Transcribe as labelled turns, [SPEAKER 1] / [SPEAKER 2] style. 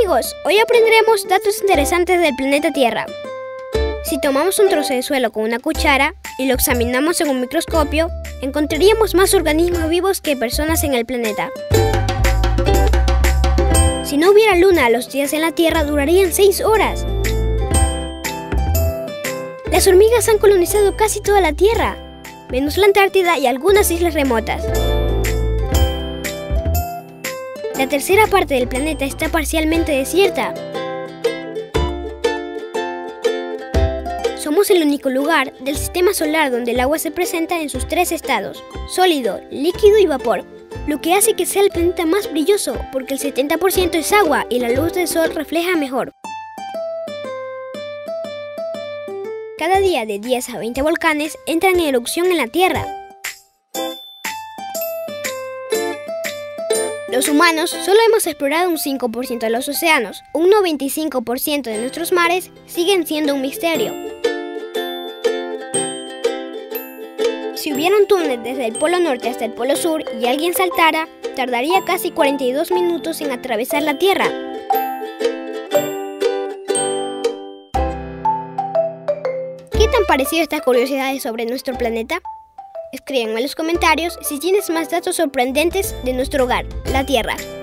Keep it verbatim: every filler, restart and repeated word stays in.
[SPEAKER 1] amigos, hoy aprenderemos datos interesantes del planeta Tierra. Si tomamos un trozo de suelo con una cuchara y lo examinamos en un microscopio, encontraríamos más organismos vivos que personas en el planeta. Si no hubiera luna, los días en la Tierra durarían seis horas. Las hormigas han colonizado casi toda la Tierra, menos la Antártida y algunas islas remotas. La tercera parte del planeta está parcialmente desierta. Somos el único lugar del sistema solar donde el agua se presenta en sus tres estados, sólido, líquido y vapor, lo que hace que sea el planeta más brilloso porque el setenta por ciento es agua y la luz del sol refleja mejor. Cada día de diez a veinte volcanes entran en erupción en la Tierra. Los humanos solo hemos explorado un cinco por ciento de los océanos, un noventa y cinco por ciento de nuestros mares siguen siendo un misterio. Si hubiera un túnel desde el Polo Norte hasta el Polo Sur y alguien saltara, tardaría casi cuarenta y dos minutos en atravesar la Tierra. ¿Qué tan parecido estas curiosidades sobre nuestro planeta? Escríbanme en los comentarios si tienes más datos sorprendentes de nuestro hogar, la Tierra.